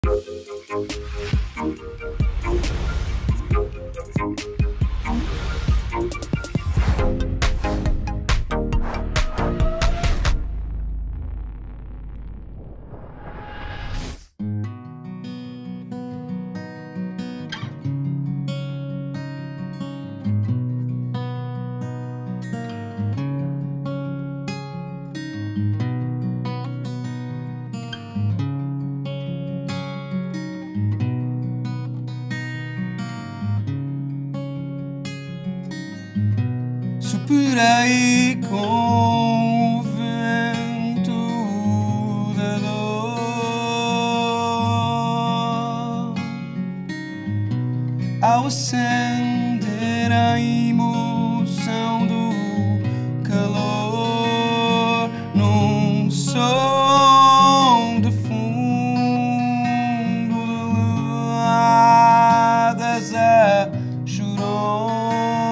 Superei com o vento da dor ao acender a emoção do calor num som de fundo de levadas a chorões.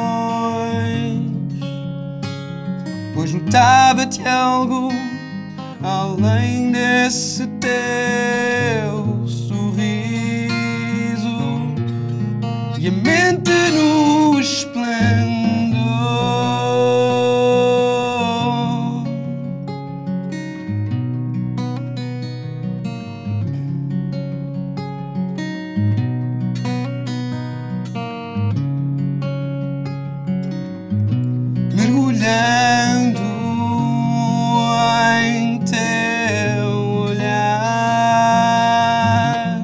Pois notava-te algo além desse teu sorriso e a mente no esplendor. Mergulhando em teu olhar,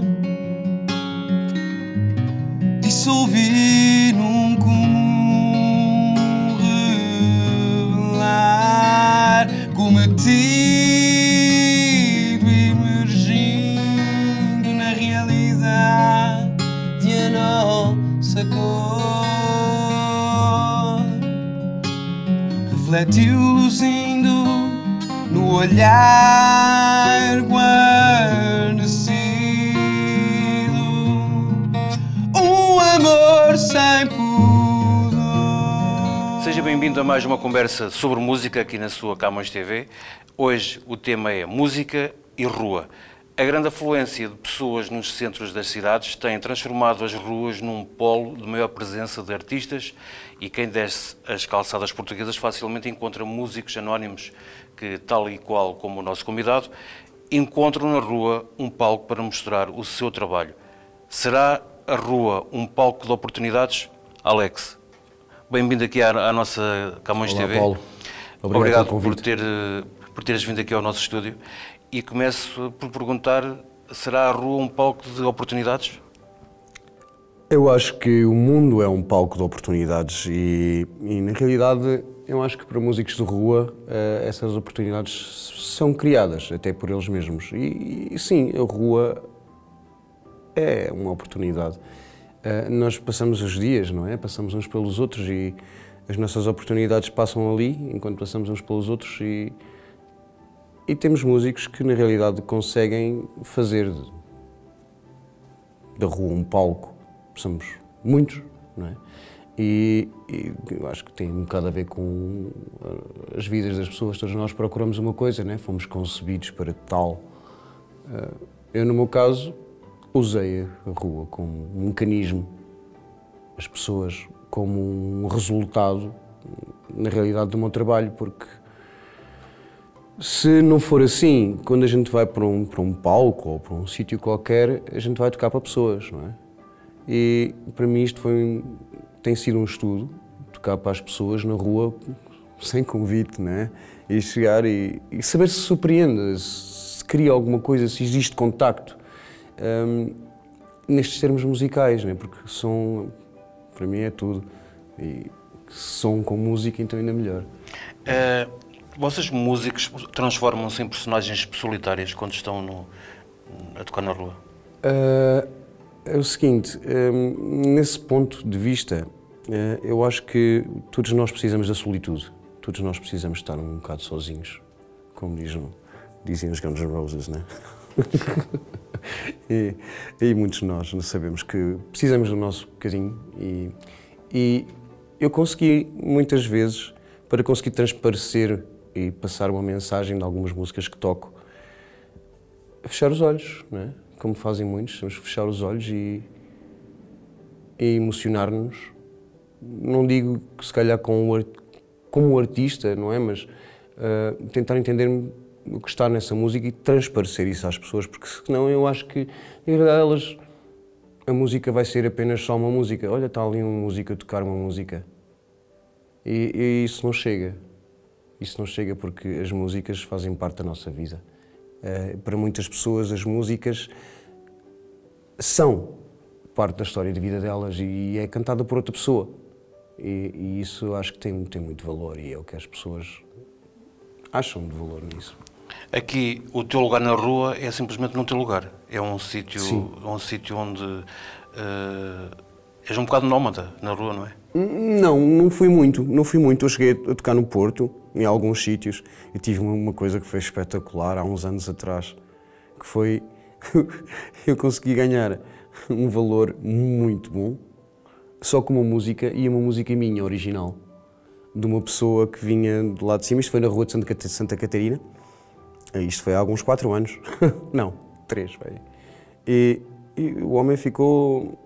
dissolvi num comum revelar, cometido emergindo na realidade de a nossa cor. Refletiu luzindo no olhar guarnecido, um amor sem pudor. Seja bem-vindo a mais uma conversa sobre música aqui na sua Camões TV. Hoje o tema é música e rua. A grande afluência de pessoas nos centros das cidades tem transformado as ruas num polo de maior presença de artistas e quem desce as calçadas portuguesas facilmente encontra músicos anónimos que, tal e qual como o nosso convidado, encontram na rua um palco para mostrar o seu trabalho. Será a rua um palco de oportunidades? Alex, bem-vindo aqui à nossa Camões Olá, TV. Paulo. Obrigado por teres vindo aqui ao nosso estúdio. E começo por perguntar, será a rua um palco de oportunidades? Eu acho que o mundo é um palco de oportunidades e na realidade, eu acho que para músicos de rua essas oportunidades são criadas até por eles mesmos. E sim, a rua é uma oportunidade. Nós passamos os dias, não é? Passamos uns pelos outros e as nossas oportunidades passam ali enquanto passamos uns pelos outros e temos músicos que, na realidade, conseguem fazer da rua um palco. Somos muitos, não é? E eu acho que tem um bocado a ver com as vidas das pessoas. Todos nós procuramos uma coisa, não é? Fomos concebidos para tal. Eu, no meu caso, usei a rua como um mecanismo, as pessoas como um resultado, na realidade, do meu trabalho, porque se não for assim, quando a gente vai para um palco ou para um sítio qualquer, a gente vai tocar para pessoas, não é? E para mim isto tem sido um estudo, tocar para as pessoas na rua sem convite, não é? E chegar e saber se surpreende, se cria alguma coisa, se existe contacto. Nestes termos musicais, não é? Porque som, para mim é tudo. E som com música, então ainda melhor. Vocês, músicos, transformam-se em personagens solitárias quando estão a tocar na rua? É o seguinte, nesse ponto de vista, eu acho que todos nós precisamos da solitude. Todos nós precisamos estar um bocado sozinhos, como dizem os Guns N' Roses, né? e muitos de nós sabemos que precisamos do nosso bocadinho e eu consegui, muitas vezes, para conseguir transparecer e passar uma mensagem de algumas músicas que toco, fechar os olhos, não é? como fazem muitos, temos que fechar os olhos e emocionar-nos. Não digo que se calhar como artista, não é? Mas tentar entender o que está nessa música e transparecer isso às pessoas, porque senão eu acho que, na verdade, a música vai ser apenas só uma música. Olha, está ali uma música a tocar uma música. E isso não chega. Isso não chega porque as músicas fazem parte da nossa vida. Para muitas pessoas, as músicas são parte da história de vida delas e é cantada por outra pessoa. E isso acho que tem muito valor e é o que as pessoas acham de valor nisso. Aqui, o teu lugar na rua é simplesmente não ter lugar. É um sítio onde és um bocado nómada na rua, não é? Não fui muito. Eu cheguei a tocar no Porto, em alguns sítios. Eu tive uma coisa que foi espetacular há uns anos atrás, que foi eu consegui ganhar um valor muito bom, só com uma música, e uma música minha, original, de uma pessoa que vinha do lado de cima. Isto foi na rua de Santa Catarina. Isto foi há alguns 4 anos. Não, 3. Vai. E o homem ficou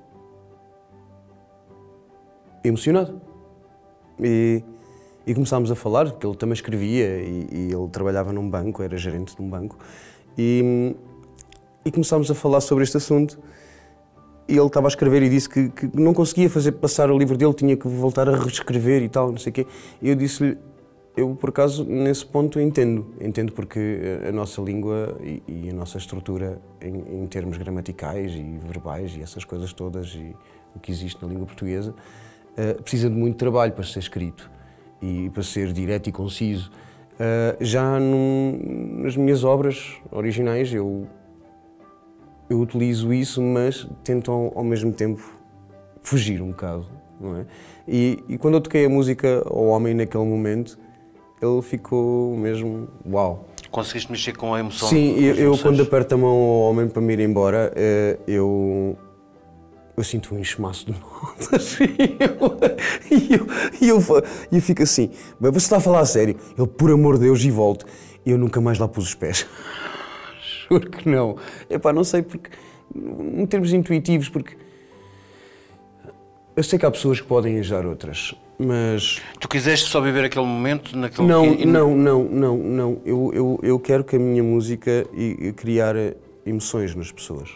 emocionado. E começámos a falar, porque ele também escrevia e ele trabalhava num banco, era gerente de um banco. E começámos a falar sobre este assunto. E ele estava a escrever e disse que não conseguia passar o livro dele, tinha que voltar a reescrever e tal, não sei o quê. E eu disse-lhe, eu por acaso nesse ponto entendo porque a nossa língua e a nossa estrutura em termos gramaticais e verbais e essas coisas todas e o que existe na língua portuguesa precisa de muito trabalho para ser escrito e para ser direto e conciso. Já nas minhas obras originais eu utilizo isso, mas tento ao mesmo tempo fugir um bocado, não é? E quando eu toquei a música ao homem naquele momento, ele ficou mesmo uau. Conseguiste mexer com a emoção? Sim, eu quando aperto a mão ao homem para me ir embora, eu sinto um enxumaço de notas e eu fico assim, você está a falar a sério? Ele, por amor de Deus, e volto. E eu nunca mais lá pus os pés. Juro que não. Epá, não sei, porque, em termos intuitivos, porque eu sei que há pessoas que podem ajudar outras, mas... Tu quiseste só viver aquele momento? Não. Eu quero que a minha música e criar emoções nas pessoas.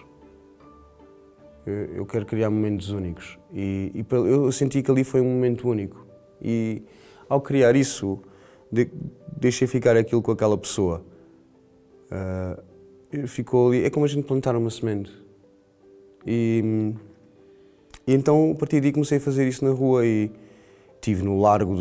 Eu quero criar momentos únicos. E eu senti que ali foi um momento único. E ao criar isso, deixei ficar aquilo com aquela pessoa. Ficou ali, é como a gente plantar uma semente. E então, a partir daí, comecei a fazer isso na rua e estive no largo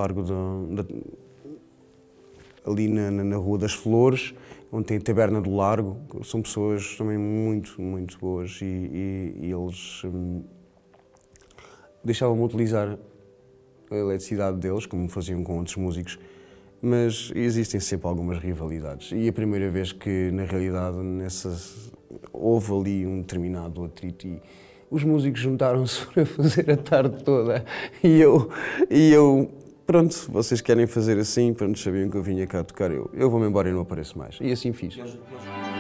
ali na Rua das Flores, onde tem a Taberna do Largo. São pessoas também muito, muito boas e eles deixavam-me utilizar a eletricidade deles, como faziam com outros músicos. Mas existem sempre algumas rivalidades. E a primeira vez que, na realidade, houve ali um determinado atrito e os músicos juntaram-se para fazer a tarde toda. E eu, pronto, vocês querem fazer assim, pronto, sabiam que eu vinha cá tocar, eu vou-me embora e não apareço mais. E assim fiz.